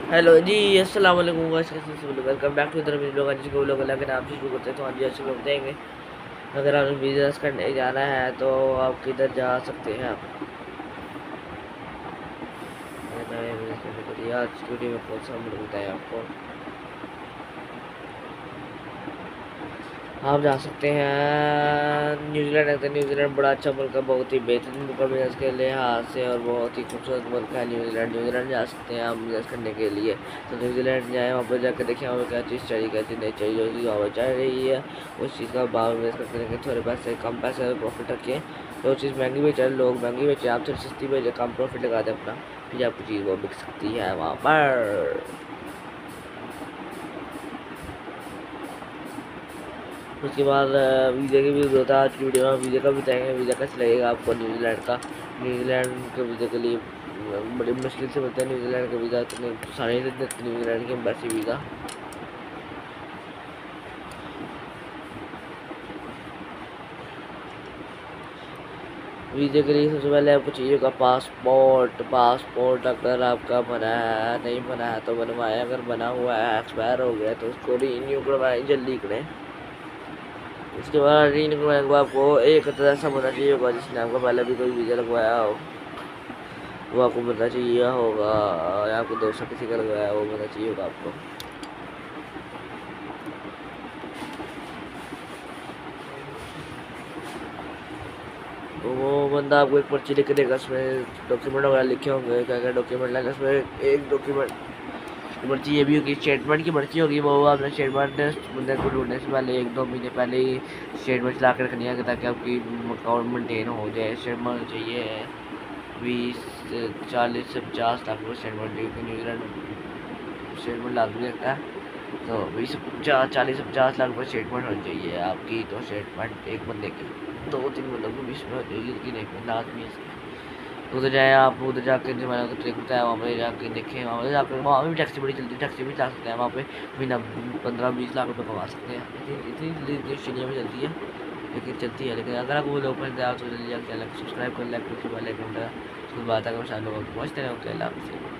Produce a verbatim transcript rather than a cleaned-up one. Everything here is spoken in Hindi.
हेलो जी, अस्सलाम वालेकुम गाइस, कैसे हैं सब लोग। Welcome back to other video. आज के लोग अल्लाह के नाम से शुरू करते हैं। तो आज अच्छे लोग देंगे, अगर आप बिजनेस करने जाना है तो आप किधर जा सकते हैं। आप नए बिजनेस करने के लिए आज वीडियो में कौन सा मिलता है आपको। आप जा सकते हैं न्यूजीलैंड। है न्यूजीलैंड बड़ा अच्छा मुल्क है, बहुत ही बेहतरीन मुल्क है बिजनेस के लिहाज से, और बहुत ही खूबसूरत मुल्क है न्यूजीलैंड। न्यूजीलैंड जा सकते हैं आप बिजनेस करने के लिए। तो न्यूजीलैंड जाए, वहाँ पर जाकर देखें वहाँ पर क्या चीज़ चाहिए, क्या चीज़ नहीं चाहिए। जो चीज़ वहाँ पर चल रही है उस चीज़ का भाव बिजनेस करते रहेंगे। थोड़े पैसे कम पैसे प्रॉफिट रखिए। जो चीज़ महंगी बेचे लोग महंगी बेचे, आप थोड़ी सस्ती बेचे, कम प्रॉफिट लगा दें अपना, फिर आपकी चीज़ वो बिक सकती है वहाँ पर। उसके बाद वीज़ा की भी जरूरत है। आज की वीडियो में वीज़ा का भी बताएंगे, वीज़ा कैसे लगेगा आपको न्यूजीलैंड का। न्यूजीलैंड के वीज़ा के लिए बड़ी मुश्किल से मिलता है न्यूजीलैंड का वीज़ा, इतने सारे देते न्यूजीलैंड की एम्बेसी वीज़ा। वीज़े के लिए सबसे पहले आपको चाहिए होगा पासपोर्ट। पासपोर्ट अगर आपका बना है, नहीं बना है तो बनवाएं। अगर बना हुआ है, एक्सपायर हो गया तो उसको रीन्यू करवाएं, जल्दी करें। उसके बाद रीन्यू करवाने के बाद आपको एक ऐसा होना चाहिए होगा जिसने आपको पहले भी कोई वीज़ा लगवाया हो, वो आपको बनना चाहिए होगा। या आपको दोस्त किसी का लगवाया वो बनना चाहिए होगा आपको। तो वो बंदा आपको एक पर्ची लिख के देगा, उसमें डॉक्यूमेंट वगैरह लिखे होंगे, क्या क्या डॉक्यूमेंट लगे उसमें। एक डॉक्यूमेंट की पर्ची ये भी होगी, स्टेटमेंट की पर्ची होगी। वो आपने स्टेटमेंट बंदे को ढूंढने से पहले एक दो महीने पहले ही स्टेटमेंट ला कर रखनी है, ताकि आपकी अकाउंट मेंटेन हो जाए। स्टेटमेंट चाहिए बीस चालीस से पचास लाख रुपये स्टेटमेंट, क्योंकि न्यूजीलैंड स्टेटमेंट लाजमी रहता है। तो बीस चालीस से पचास लाख रुपये स्टेटमेंट होनी चाहिए आपकी। तो स्टेटमेंट एक बंदे की दो तीन बंदों को बीस में हो जाएगी, लेकिन एक बंदा आदमी है। उधर जाए आप, उधर जाकर जो मैंने तो ट्रिक बताया वहाँ पे जाके देखें। वहाँ पे जाकर वहाँ भी टैक्सी बड़ी चलती है, टैक्सी भी चला सकते हैं वहाँ पे। महीना पंद्रह बीस लाख रुपये कमा सकते हैं। इतनी इतनी जल्दी ऑस्ट्रेलिया में चलती है, लेकिन चलती है। लेकिन अगर आप वो लोग पर जाओ तो जल्दी जाकर चैनल सब्सक्राइब कर लें, क्योंकि पहले घंटा उसके बाद अगर शाम लोग पहुँचते हैं। ओके, अल्लाह हाफ़िज़।